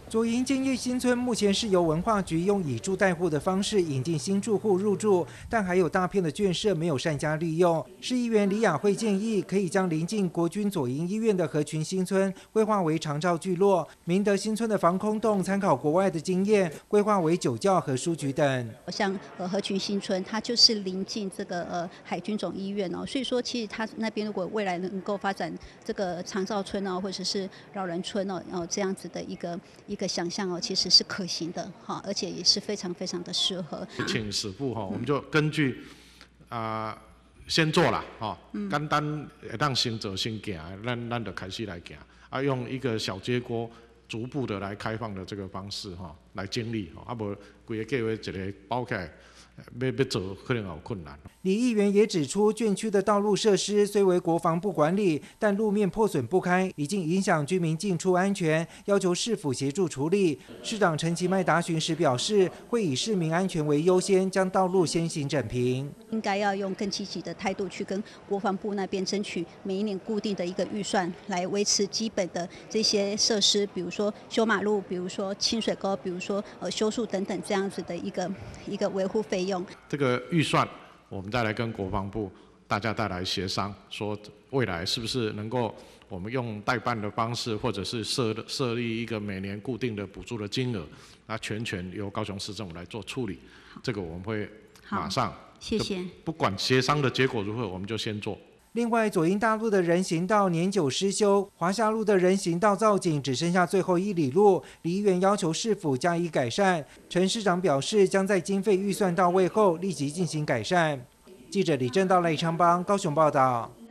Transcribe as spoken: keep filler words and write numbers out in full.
左营建业新村目前是由文化局用以住代户的方式引进新住户入住，但还有大片的圈舍没有善加利用。市议员李雅慧建议，可以将邻近国军左营医院的合群新村规划为长照聚落，明德新村的防空洞参考国外的经验，规划为酒窖和书局等。 像呃合群新村，它就是临近这个呃海军总医院哦，所以说其实它那边如果未来能够发展这个长照村哦，或者是老人村哦，哦这样子的一个一个想象哦，其实是可行的哈，而且也是非常非常的适合。 请师傅哈，我们就根据啊、呃、先做啦哈，简单会当先做先行，咱咱就开始来行，啊用一个小街锅逐步的来开放的这个方式哈来经历哈，啊无规个计划一个包起来。要要做可能有困难。 李议员也指出，眷区的道路设施虽为国防部管理，但路面破损不堪，已经影响居民进出安全，要求市府协助处理。市长陈其迈答询时表示，会以市民安全为优先，将道路先行整平。 应该要用更积极的态度去跟国防部那边争取每一年固定的一个预算，来维持基本的这些设施，比如说修马路，比如说清水沟，比如说呃修树等等这样子的一个一个维护费用。 这个预算，我们再来跟国防部大家再来协商，说未来是不是能够我们用代办的方式，或者是设设立一个每年固定的补助的金额，那全权由高雄市政府来做处理。这个我们会马上， 谢谢。 不管协商的结果如何，我们就先做。 另外，左营大路的人行道年久失修，华夏路的人行道造景只剩下最后一里路，李议员要求市府加以改善。陈市长表示，将在经费预算到位后立即进行改善。记者李正道、赖昌邦高雄报道。